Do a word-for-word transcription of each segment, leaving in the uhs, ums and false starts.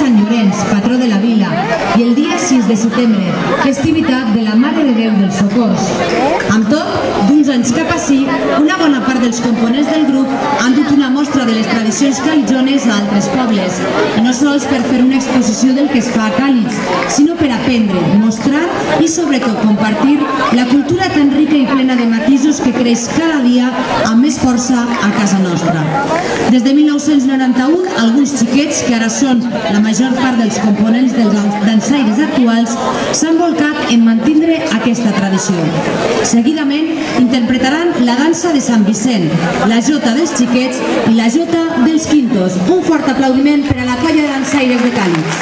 Sant Llorenç, patró de la vila, i el dia sis de setembre, festivitat de la Mare de Déu dels Socors. Amb tot, d'uns anys cap ací, una bona part dels components del grup han dut una mostra de les tradicions calitjones a altres pobles, i no sols per fer una exposició del que es fa a Càlig, sinó per aprendre, mostrar i sobretot compartir la cultura tan rica i plena de matisos que creix cada dia amb més força a casa nostra. Des de mil nou-cents noranta-u, alguns xiquets, que ara són la major part dels components dels dansaires actuals, s'han volcat en mantindre aquesta tradició. Seguidament interpretaran la dansa de Sant Vicent, la jota dels xiquets i la jota dels quintos. Un fort aplaudiment per a la colla de dansaires de Càlig.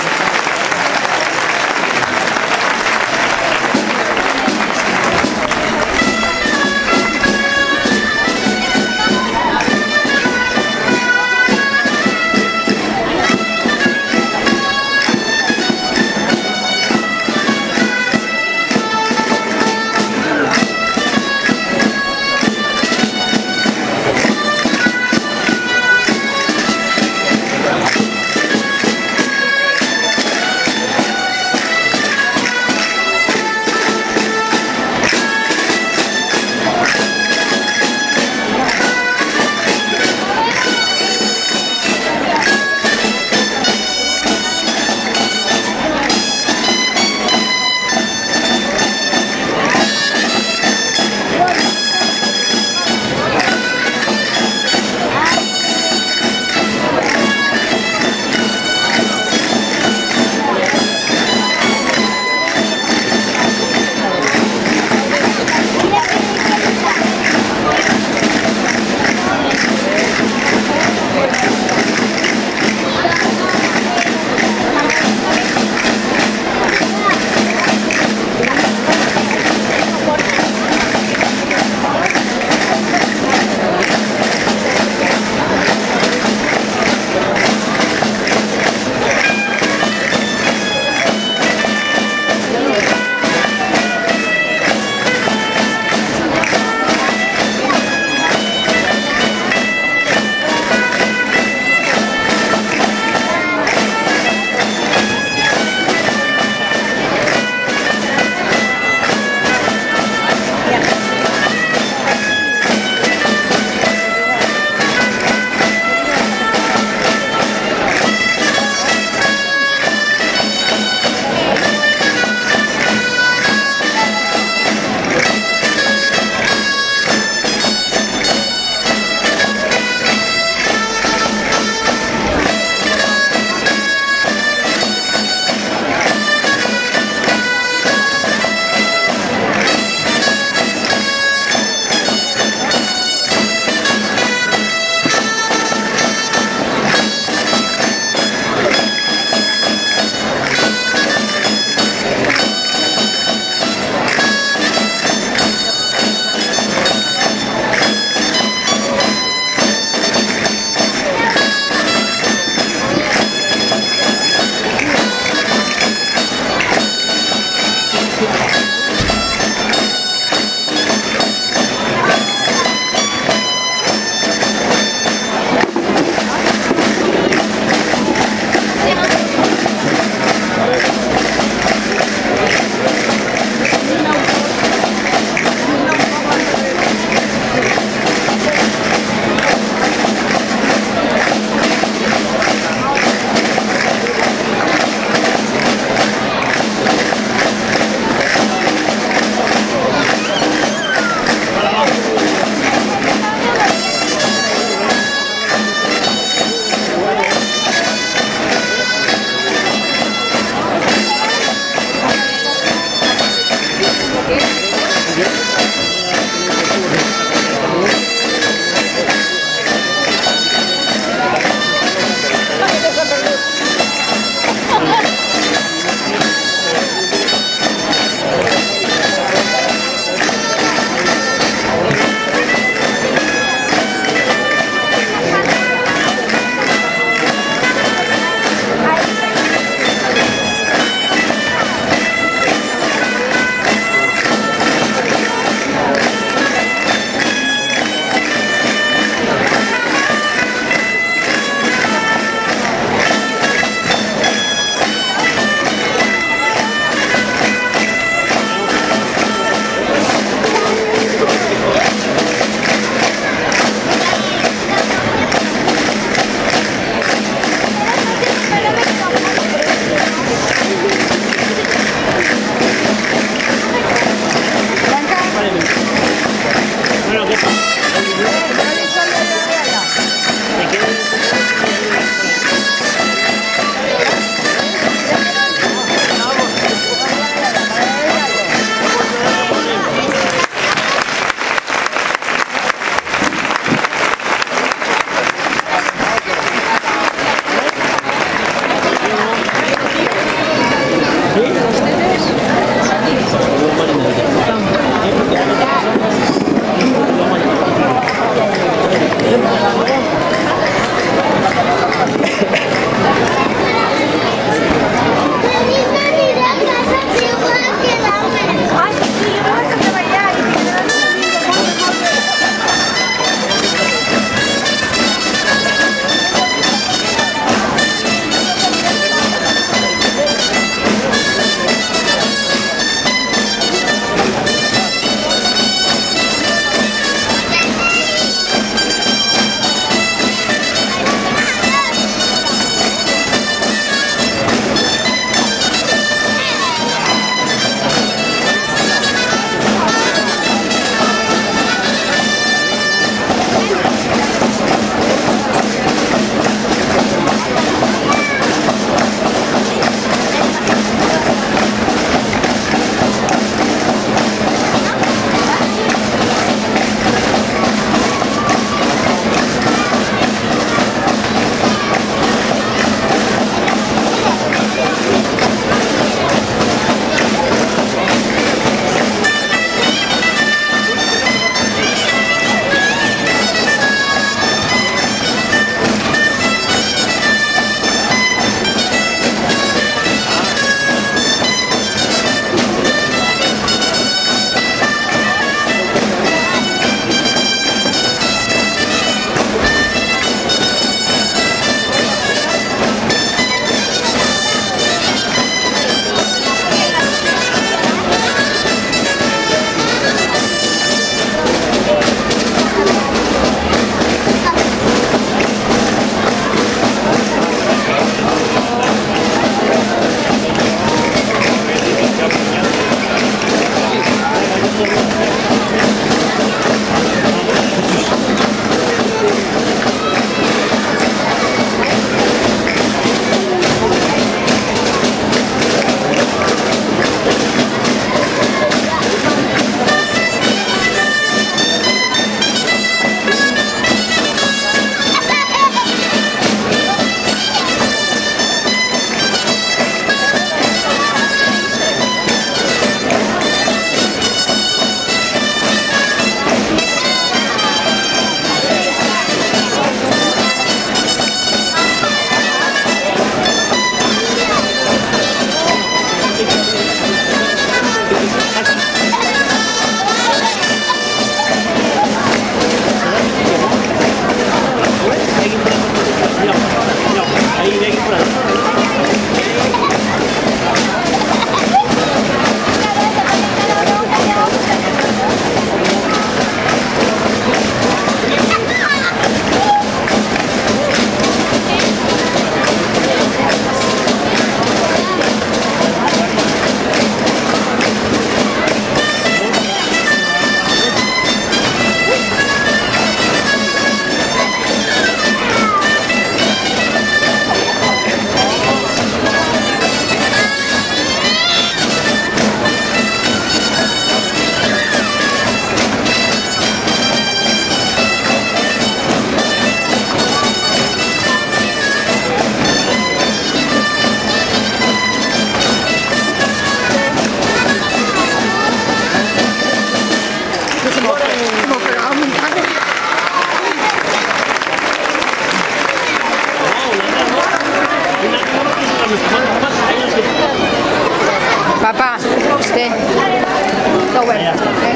Papà, usted. No, bueno.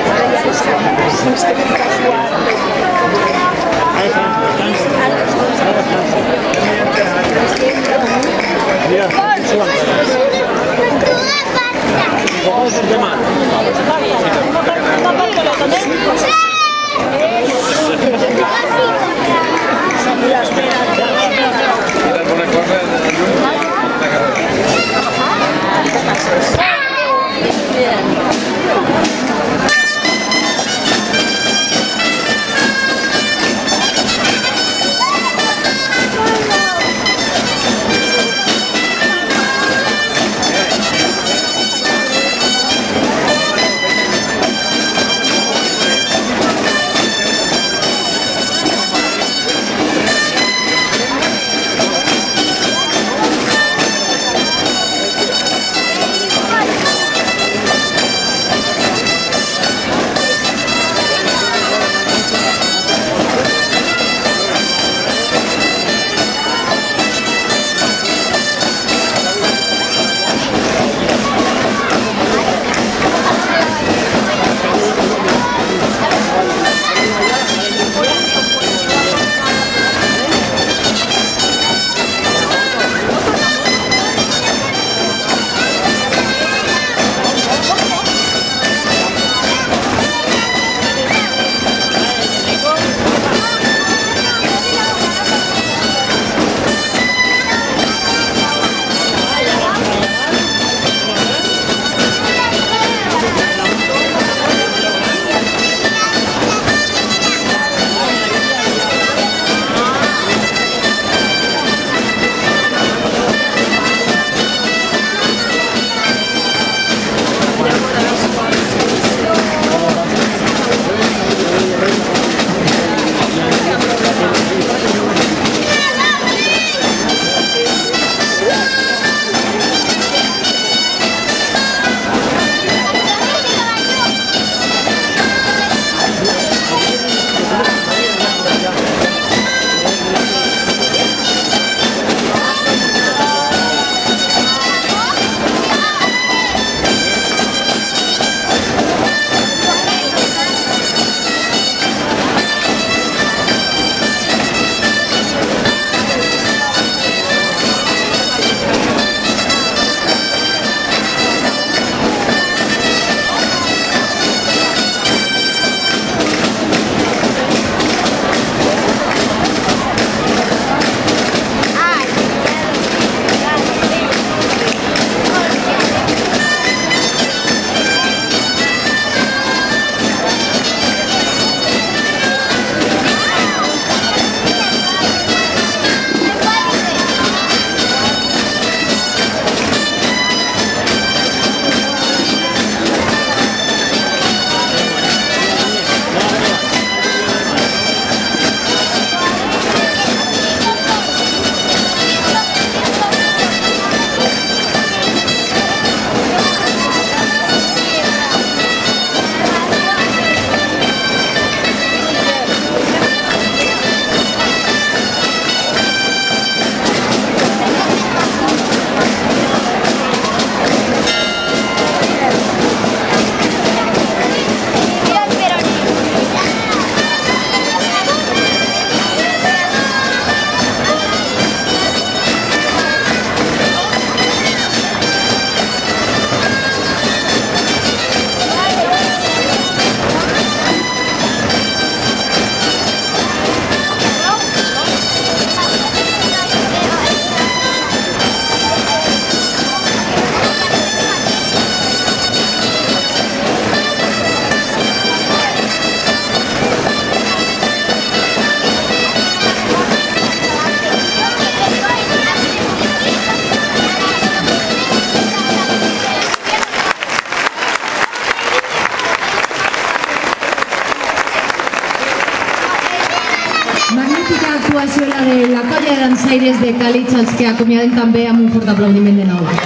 actuació la de la colla de dansaires de Càlig, els que acomiadem també amb un fort aplaudiment de nou.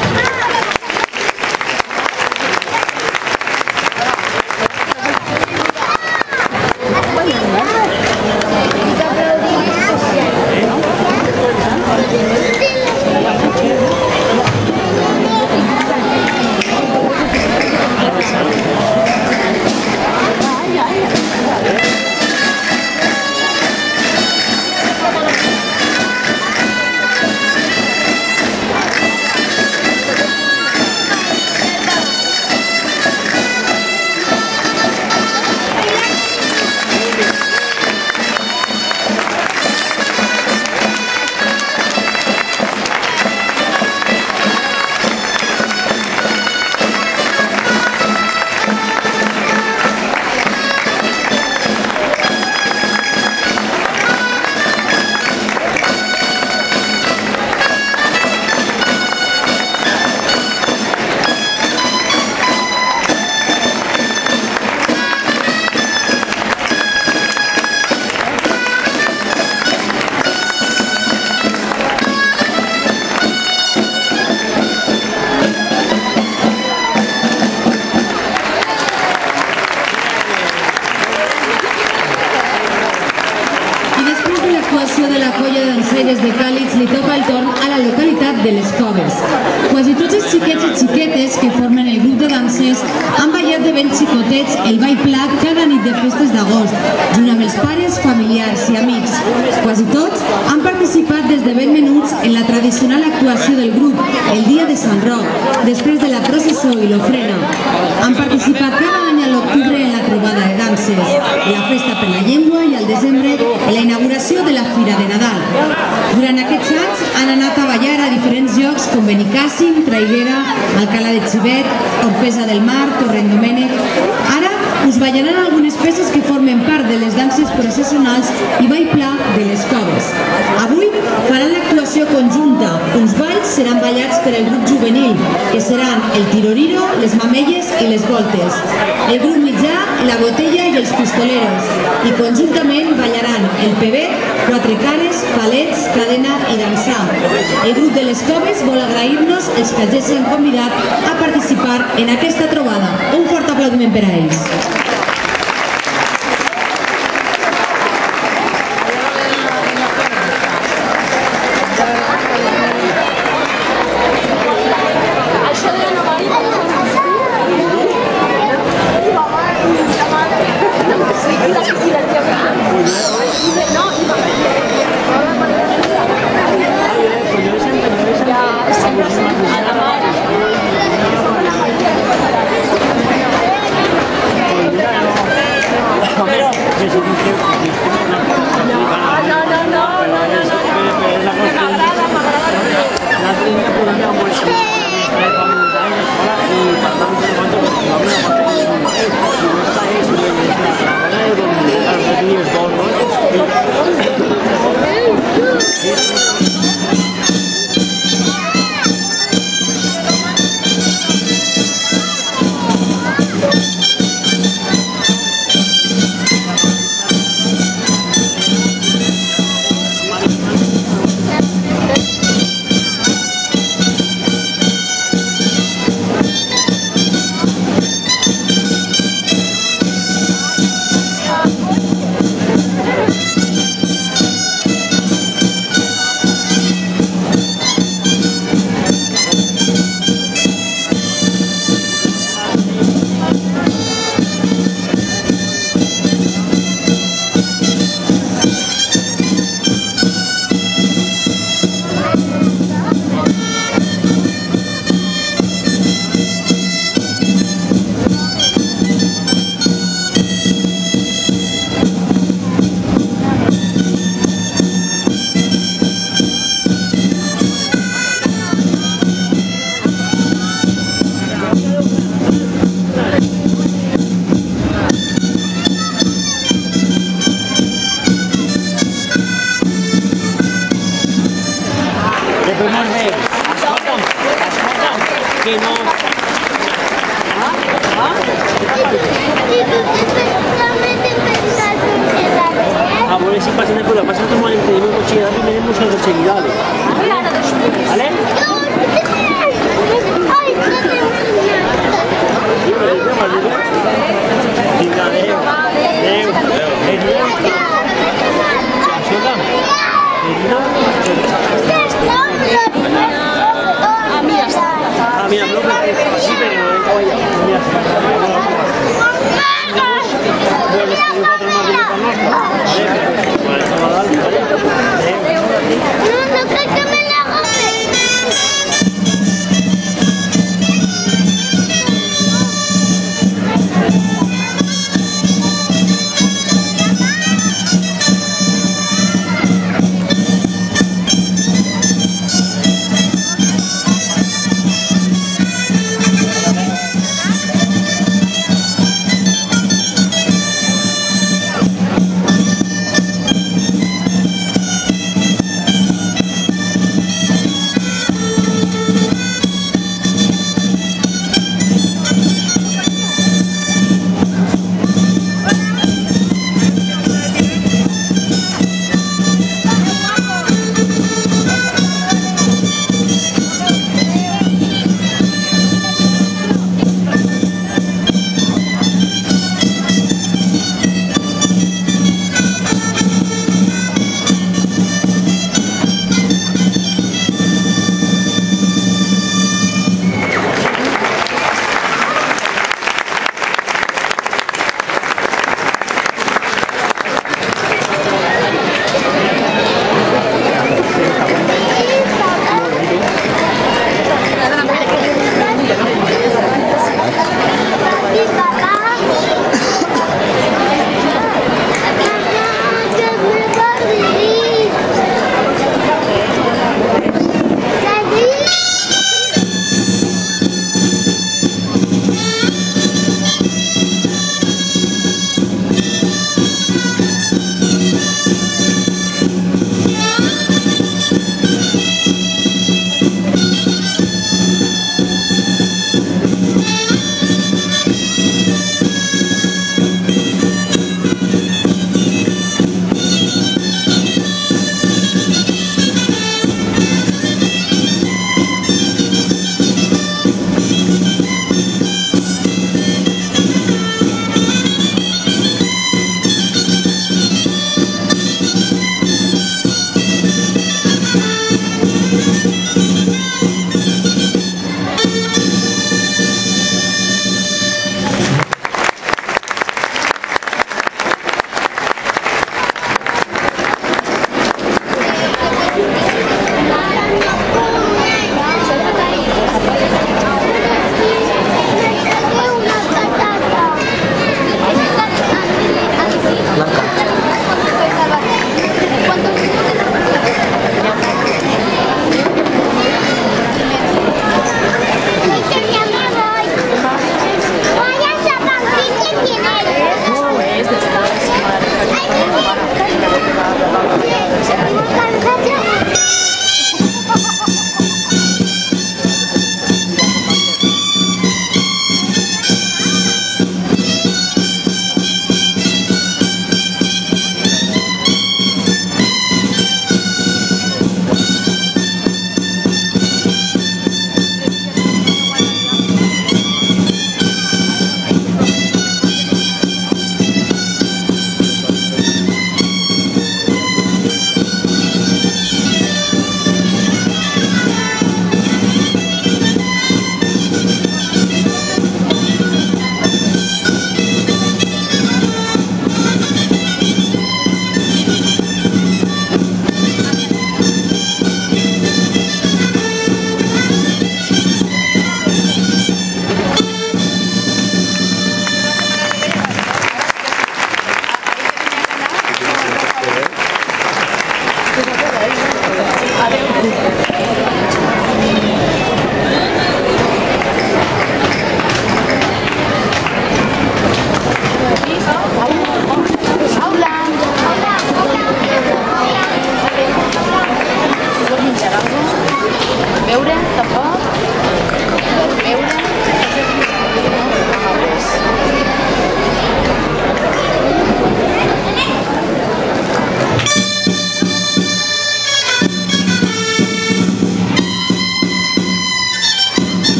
Quasi tots els xiquets i xiquetes que formen el grup de danses han ballat de ben xicotets el ball pla cada nit de festes d'agost, junt amb els pares, familiars i amics. Quasi tots han participat des de ben menuts en la tradicional actuació del grup el dia de Sant Roc, després de la processó i l'ofrena. Han participat cada any a l'octubre en la trobada de danses, en la festa per la llengua i al desembre en la inauguració de la Fira de Nadal. Durant aquests anys han anat a ballar a diferents llocs com Benicàssim, Traiguera, Alcalá de Xivert, Orpesa del Mar, Torrent Domènec. Ara us ballaran algunes peces que formen part de les danses processionals i ball pla de les Coves. Avui faran l'actuació conjunta. Uns balls seran ballats per el grup juvenil, que seran el tiroriro, les mamelles i les voltes. El grup mitjà, la botella i els pistoleros. I conjuntament ballaran el pebet, quatre cares, palets, cadena i dansar. El grup de les Coves vol agrair-nos els que els han convidat a participar en aquesta trobada. Un fort aplaudiment per a ells.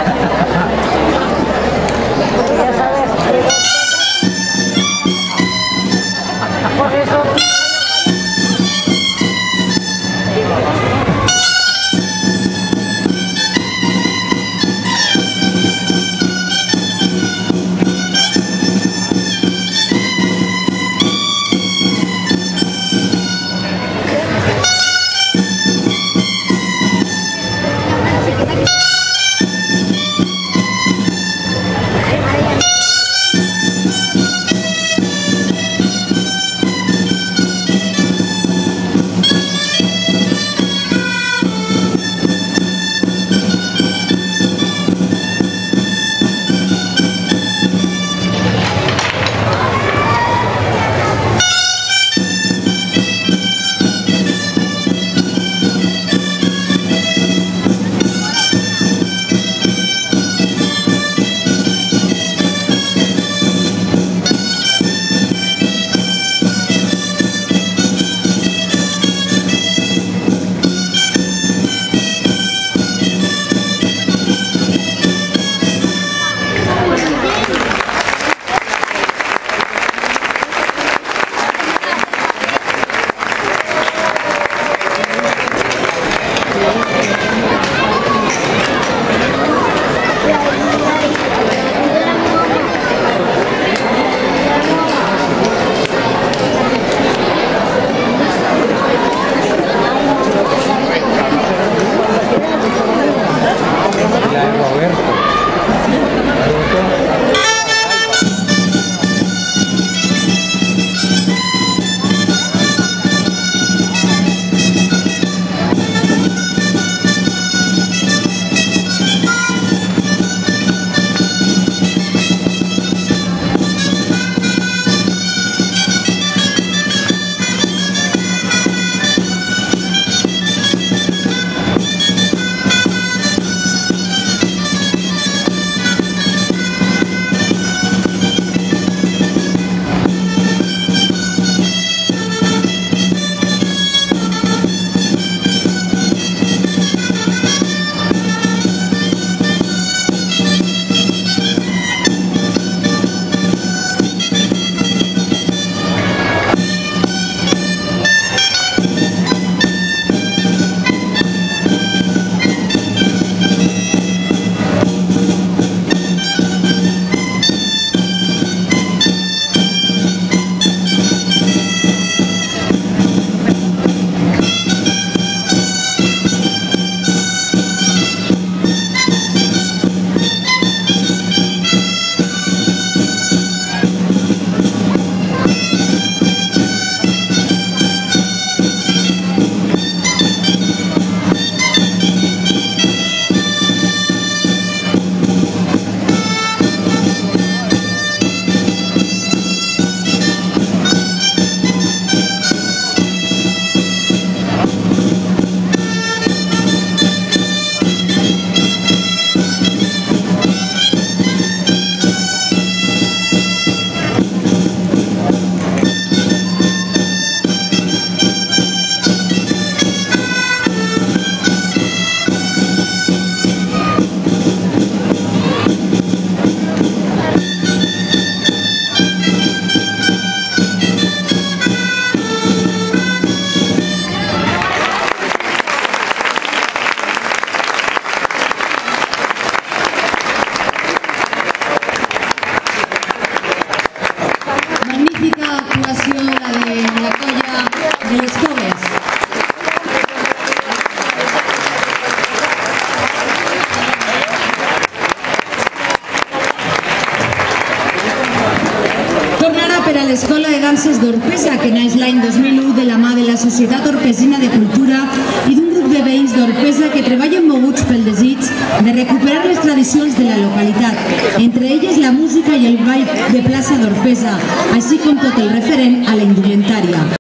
l'Escola de Danses d'Orpesa, que naix l'any dos mil u de la mà de la Societat Orpesina de Cultura i d'un grup de veïns d'Orpesa que treballen moguts pel desig de recuperar les tradicions de la localitat, entre elles la música i el ball de plaça d'Orpesa, així com tot el referent a la indumentària.